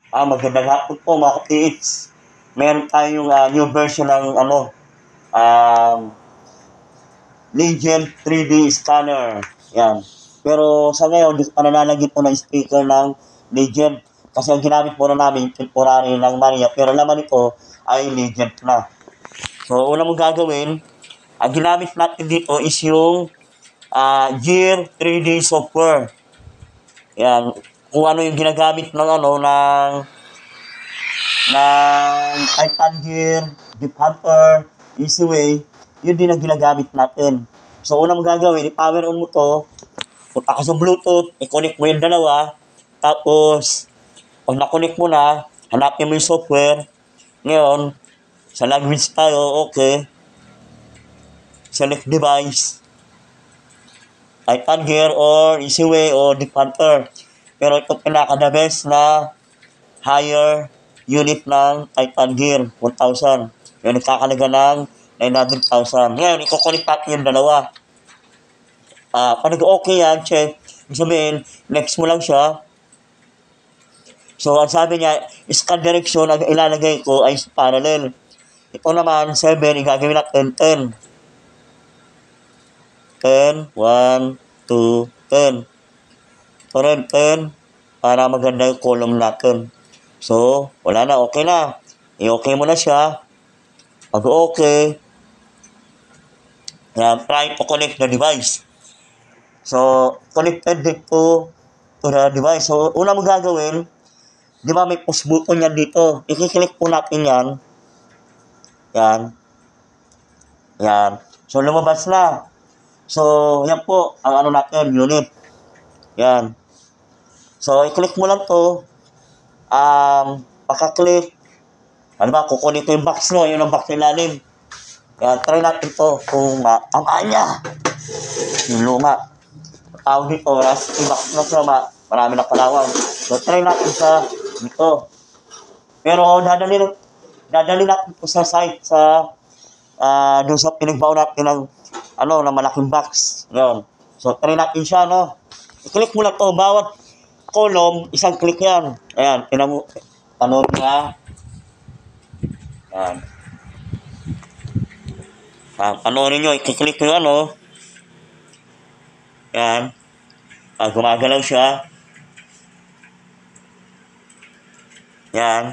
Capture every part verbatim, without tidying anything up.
Ah, magandang hapon po mga ka-P H. Meron tayong ah, new version ng ano, um, Legend three D Scanner. Yan. Pero sa ngayon, di pa nalalagyan po ng speaker ng Legend. Kasi ang ginamit muna namin, yung temporary ng Mania. Pero laman nito ay Legend na. So, una mong gagawin, ang ginamit natin dito is yung ah, Gear three D software. Yan. Kung ano yung ginagamit ng ano, ng ng Titan Gear, Deep Hunter, Easyway, yun din ang ginagamit natin. So, unang gagawin, i-power on mo to, punta ka sa Bluetooth, i-connect mo yung dalawa, tapos, pag na-connect mo na, hanapin mo yung software. Ngayon, sa language tayo, okay. Select device, Titan Gear or Easyway or Deep Hunter. Pero ito pinaka-the best na higher unit ng Titan Gear one thousand. Yung nagkakalaga ng nine hundred thousand. Ngayon, iko-connect natin yung dalawa. Ah, pag nag-okay yan, check. Ibig sabihin, next mo lang siya. So, ang sabi niya, scan direction ang ilalagay ko ay parallel. Ito naman, seven, igagawin natin ten. ten, one, two, ten. Ito rin, ten, para maganda yung column natin. So, wala na, okay na. I-okay mo na siya. Pag okay, yan, try to connect the device. So, connected dito to the device. So, una mo gagawin, di ba may push button yan dito. I-click po natin yan. Yan. Yan. So, lumabas na. So, yan po, ang ano natin, unit. Yan. So, i-click mo lang to. Um, pagka-click, ano ba, kukunin ko yung box no, yun ang box ilalim. Yan, try natin to kung uh, ang kanya. Yung luma. Tawag dito, rusty box na siya, ma marami na kalawang. So, try natin sa dito. Pero, dadali, dadali natin po sa site, sa, uh, doon sa pinagbaon natin ng, ano, ng malaking box. Yan. So, try natin siya, no? I-click mo lang to, bawat column, isang click yan. Ayan, pinamo, tanong nga. Yan. Ah, panoorin nyo, i-click nyo ano. Yan. Ah, gumagalaw siya. Yan.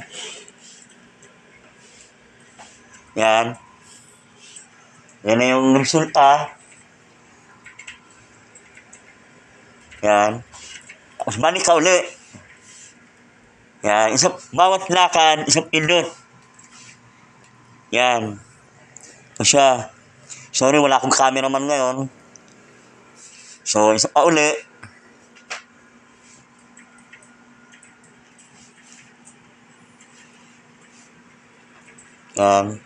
Yan. Yan na yung resulta. Yan. Tapos balik ka uli. Yan. Isang, bawat lakad, isang pindot. Yan. Ito siya. Sorry, wala akong cameraman ngayon. So, isa pa uli. Yan.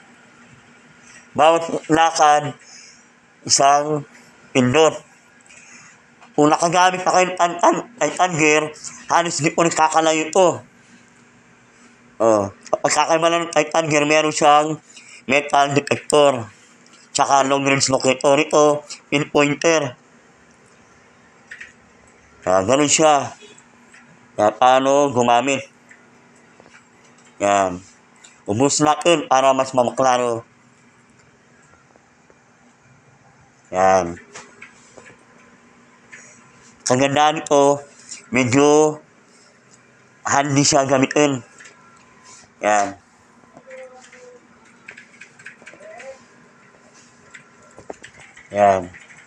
Bawat lakad, isang pindot. Kung nakagamit na kayo ng Titan Gear, halos di po nagkakalayo ito. Oh, kapag kakaiba ng Titan Gear, meron siyang metal detector. Tsaka long range locator. Ito, pinpointer. Ah, ganun siya. Kaya paano gumamit. Yan. Ubus natin para mas mamaklaro. Yan. Kagandaan ito, medyo handy siya gamitin. Yan. Yan.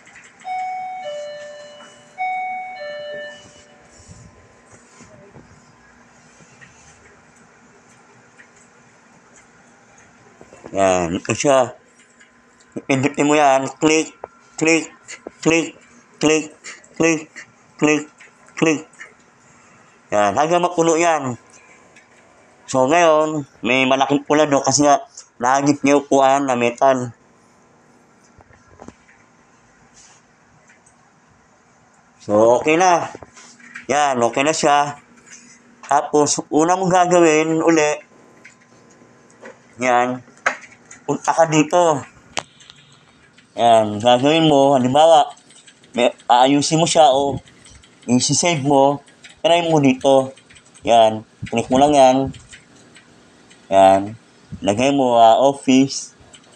Yan. Ito siya. Pindutin mo yan. Click, click, click, click, click, click, click. Yan. Hanggang mapuno yan. So, ngayon, may malaking pula doon kasi nga nahagip niya upuan na metal. So, okay na. Yan, okay na siya. Tapos, una mong gagawin uli, yan, punta ka dito. Yan, gagawin mo, halimbawa, may, aayusin mo siya o isi-save mo, try mo dito. Yan. Click mo lang yan. Yan. Lagay mo uh, office.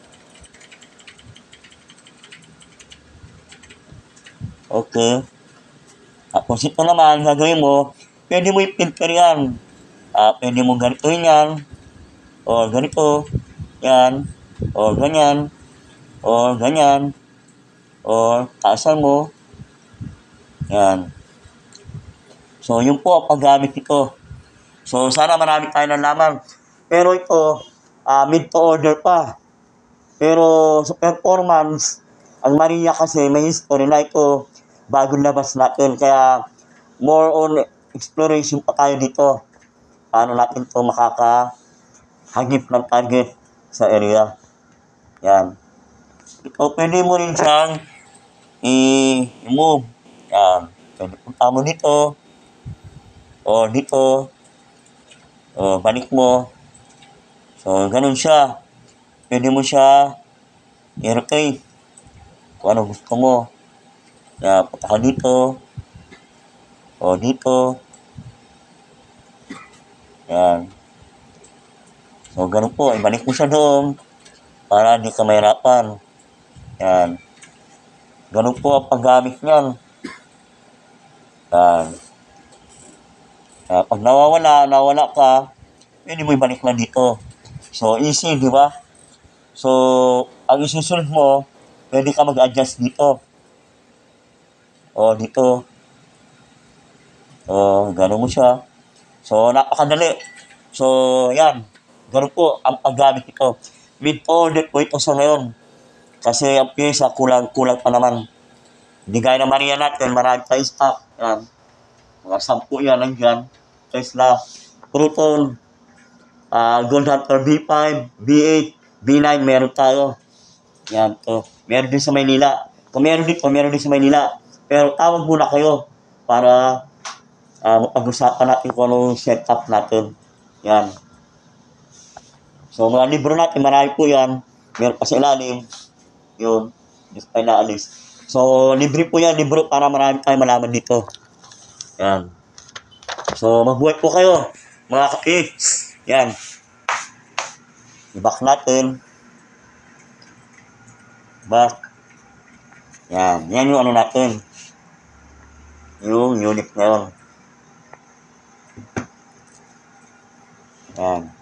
Okay. Tapos ito naman, gagawin mo, pwede mo i-filter yan. Uh, pwede mo ganito yan. O ganito. Yan. O ganyan. O ganyan. O taasan mo. Yan. So, yun po ang paggamit ito. So, sana marami tayo nalaman. Pero ito, uh, mid to order pa. Pero sa performance, ang Maria kasi may history na ito bagong labas natin. Kaya, more on exploration pa tayo dito. Paano natin ito makakahagip ng target sa area. Yan. Ito, pwede mo rin siyang i-move. Yan. Pwede punta mo dito. O dito. O balik mo. So, ganun siya. Pwede mo siya i-rotate. Kung ano gusto mo. Yan. Punta ka dito. O dito. Yan. So, ganun po. Ibalik mo siya doon para hindi ka mahirapan. Yan. Ganun po ang paggamit niyan. Yan. Uh, pag nawawala, nawala ka, pwede mo ibalik na dito. So, easy, di ba? So, ang isusunod mo, pwede ka mag-adjust dito. O, dito. O, gano'n mo siya. So, napakadali. So, yan. Ganun po ang paggamit ito. Mid-order po ito sa ngayon. Kasi ang pyesa, kulang-kulang pa naman. Hindi gaya na Maria natin, marami tayo stock. Yan. Mga sampu yan, nandiyan. Tesla, Proton, uh, Gold Hunter B five, B eight, B nine, meron tayo. Yan to. Meron din sa Maynila. Kung meron din po, meron din sa Maynila. Pero tawag muna kayo para uh, pag-usapan natin kung anong setup natin. Yan. So, mga libro natin, marami po yan. Meron pa sa ilalim. Yun. Hindi pa inaalis. So, libre po yan. Libro para marami tayo malaman dito. Yan. So, magbuhay po kayo, mga kakids. Yan. I-back natin. Back. Yan. Yan yung ano natin. Yung unit na yun. Yan.